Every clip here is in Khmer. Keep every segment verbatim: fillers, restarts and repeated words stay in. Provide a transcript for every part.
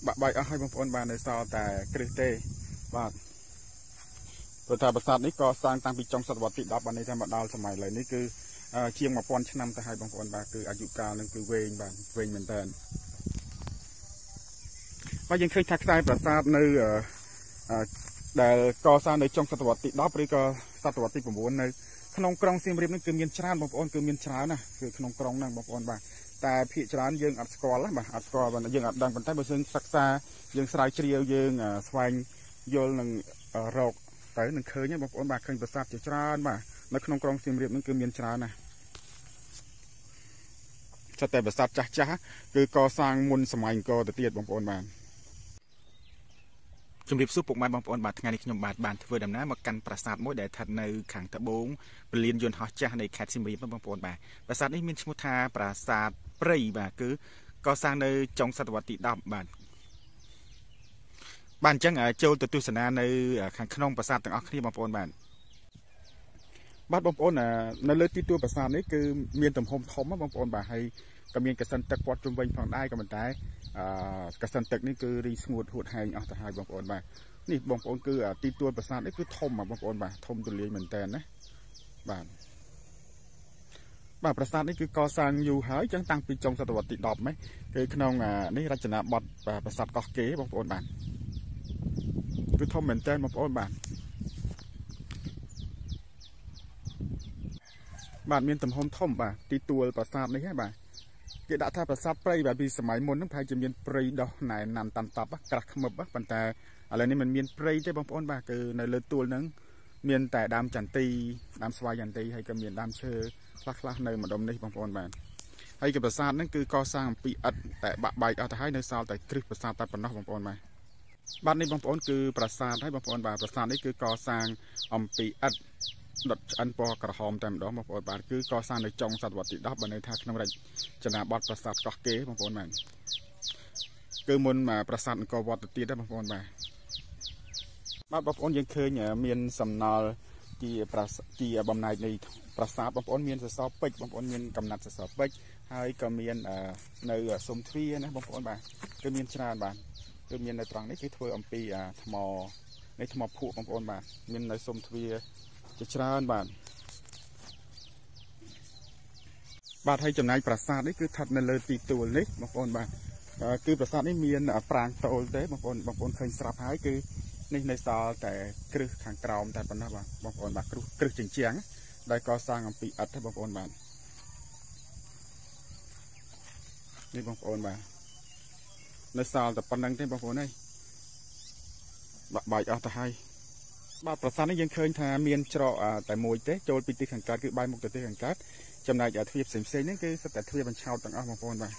បាក់បាយអស់ហើយបងប្អូនបាននៅសល់តែគ្រឹះទេបាទព្រោះថាប្រាសាទនេះក៏សាងតាំងពីចុងសតវត្សទីដប់បាននេះថាមកដល់សម័យឥឡូវនេះគឺជាងmộtពាន់ឆ្នាំទៅហើយបងប្អូនបាទគឺអាយុកាលនឹងគឺវែងបាទវែងមែនតើបាទយើងឃើញថាខ្សែប្រាសាទនៅដែលកសាងនៅចុងសតវត្សទីដប់ឬក៏សតវត្សទី៩នៅក្នុងក្រុងសៀមរាបនេះគឺមានច្រើនបងប្អូនគឺមានច្រើនណាគឺក្នុងក្រុងហ្នឹងបងប្អូនបាទតែភាគច្រើនយើងអត់ស្គាល់ណាបាទអត់ស្គាល់បាទយើងអត់ដឹងប៉ុន្តែបើយើងសិក្សាយើងស្រាវជ្រាវយើងស្វែងយល់នឹងរកទៅនឹងឃើញបងប្អូនបាទឃើញប្រាសាទជាច្រើនបាទនៅក្នុងក្រុងសៀមរាបហ្នឹងគឺមានច្រើនណាចិត្តតែប្រាសាទចាស់ចាស់គឺកសាងមុនសម័យអង្គរទៅទៀតបងប្អូនបាទជំរាបសួរពុកម៉ែបងប្អូនបាទថ្ងៃនេះខ្ញុំបាទបានធ្វើដំណើរមកកាន់ប្រាសាទមួយដែលស្ថិតនៅខាងត្បូងពលានយន្តហោះចាស់នៃខេត្តសៀមរាបបងប្អូនបាទប្រាសាទនេះមានឈ្មោះថាប្រាសាទព្រៃបាទគឺកសាងនៅចុងសតវត្សទីដប់បាទបាទអញ្ចឹងចូលទៅទស្សនានៅខាងក្នុងប្រាសាទទាំងអស់គ្នាបងប្អូនបាទបាទបងប្អូននៅលើទីទួលប្រាសាទនេះគឺមានទំហំធំបងប្អូនបាទហើយក៏មានកសិនទឹកព័ទ្ធជុំវិញផងដែរក៏ប៉ុន្តែអឺកសិនទឹកនេះគឺរីស្ងួតហួតហែងអស់ទៅហើយបងប្អូនបាទនេះបងប្អូនគឺទីទួលប្រាសាទនេះគឺធំបងប្អូនបាទធំទូលាយមែនតើណាបាទបាទប្រាសាទនេះគឺកសាងយូរហើយចឹងតាំងពីចុងសតវត្សទីដប់ហ្នឹងគឺក្នុងនេះរចនាបថប្រាសាទកោះកេរបងប្អូនបាទគឺធំមែនតើបងប្អូនបាទបាទមានទំហំធំបាទទីទួលប្រាសាទនេះហ្នឹងបាទគេដាក់ថាប្រាសាទព្រៃបាទពីសម័យមុនហ្នឹងប្រហែលជាមានព្រៃដោះណែណាន់តាន់តាប់ក្រាស់ខ្មឹបប៉ុន្តែឥឡូវនេះมันមានព្រៃទេបងប្អូនបាទគឺនៅលើទួលហ្នឹងមានតែដើមចន្ទីដើមស្វាយចន្ទីហើយក៏មានដើមឈើខ្លះខ្លះនៅម្ដុំនេះបងប្អូនបាទហើយក៏ប្រាសាទហ្នឹងគឺកសាងអំពីឥដ្ឋតែបាក់បែកអស់ទៅហើយនៅសល់តែគ្រឹះប្រាសាទតែប៉ុណ្ណោះបងប្អូនបាទបាទនេះបងប្អូនគឺប្រាសាទហើយបងប្អូនបាទប្រាសាទនេះគឺកសាងអំពីឥដ្ឋដុតឆ្អិនពណ៌ក្រហមតែម្ដងបងប្អូនបាទគឺកសាងនៅចុងសតវត្សទីដប់បើនៅថាក្នុងរចនាបថប្រាសាទកោះកេរបងប្អូនបាទគឺមុនប្រាសាទអង្គរវត្តទៅទៀតដែរបងប្អូនបាទបាទបងប្អូនយើងឃើញមានសំណល់ជាជាបំណែកនៃប្រាសាទបងប្អូនមានសសរពេជ្របងប្អូនមានកំណាត់សសរពេជ្រហើយក៏មាននៅស៊ុមទ្វារណាបងប្អូនបាទគឺមានច្រើនបាទគឺមាននៅត្រង់នេះគឺធ្វើអំពីថ្មនៃថ្មភក់បងប្អូនបាទមាននៅស៊ុមទ្វារជាច្រើនបាទបាទហើយចំណែកប្រាសាទនេះគឺស្ថិតនៅលើទីទួលនេះបងប្អូនបាទគឺប្រាសាទនេះមានប្រាង្គតូលទេបងប្អូនបងប្អូនឃើញស្រាប់ហើយគឺនេះនៅសល់តែគ្រឹះខាងក្រោមតែប៉ុណ្ណោះបាទបងប្អូនបាទគ្រឹះគ្រឹះជញ្ជាំងដែលកសាងអំពីឥដ្ឋទេបងប្អូនបាទនេះបងប្អូនបាទនៅសល់តែប៉ុណ្្នឹងទេបងប្អូនអើយបាក់បែកអស់ទៅហើយបាទប្រាសាទនេះយើងឃើញថាមានច្រកតែមួយទេចូលពីទិសខាងកើតគឺបែរមុខទៅទិសខាងកើតចំណែកទ្វារផ្សេងផ្សេងហ្នឹងគឺសិតតែទ្វារបញ្ឆោតទាំងអស់បងប្អូនបាទ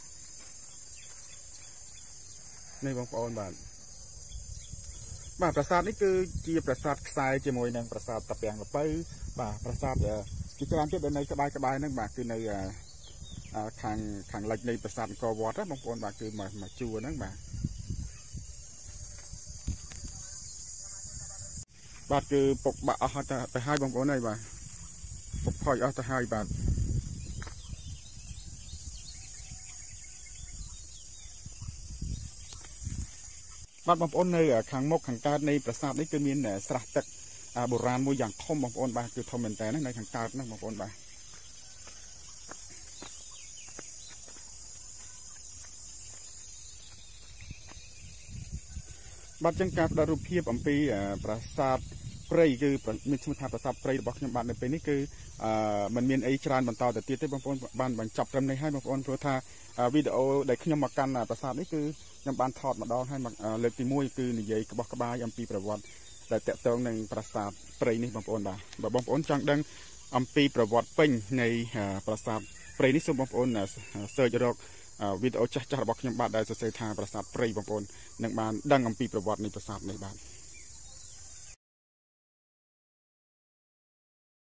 នេះបងប្អូនបាទបាទប្រាសាទនេះគឺជាប្រាសាទខ្សែជាមួយនឹងប្រាសាទតាពាំងលពៅបាទប្រាសាទជាច្រើនទៀតនៅក្បែរក្បែរហ្នឹងបាទគឺនៅខាងខាងលិចនៃប្រាសាទអង្គរវត្តណាបងប្អូនបាទគឺមកមកជួរហ្នឹងបាទបាទគឺពុកបាក់អស់ទៅហើយបងប្អូនហើយបាទពុកផុយអស់ទៅហើយបាទបាទបងប្អូននៅខាងមុខខាងកើតនៃប្រាសាទនេះគឺមានស្រះទឹកបុរាណមួយយ៉ាងធំបងប្អូនបាទគឺធំមែនតើនៅខាងកើតហ្នឹងបងប្អូនបាទបាទចឹងការផ្ដល់រូបភាពអំពីប្រាសាទព្រៃគឺមានឈ្មោះថាប្រាសាទព្រៃរបស់ខ្ញុំបាទនៅពេលនេះគឺมันមានអីច្រើនបន្តទៅទៀតទេបងប្អូនបានបញ្ចប់ត្រឹមនេះហើយបងប្អូនព្រោះថាវីដេអូដែលខ្ញុំមកកាន់ប្រាសាទនេះគឺខ្ញុំបានថតម្ដងហើយលើកទីមួយគឺនិយាយក្បោះក្បាយអំពីប្រវត្តិដែលតាក់ទងនឹងប្រាសាទព្រៃនេះបងប្អូនបាទបើបងប្អូនចង់ដឹងអំពីប្រវត្តិពេញនៃប្រាសាទព្រៃនេះសូមបងប្អូនសើចរកវីដេអូចាស់ៗរបស់ខ្ញុំបាទដែលសរសេរថាប្រាសាទព្រៃបងប្អូននឹងបានដឹងអំពីប្រវត្តិនៃប្រាសាទនេះបាទ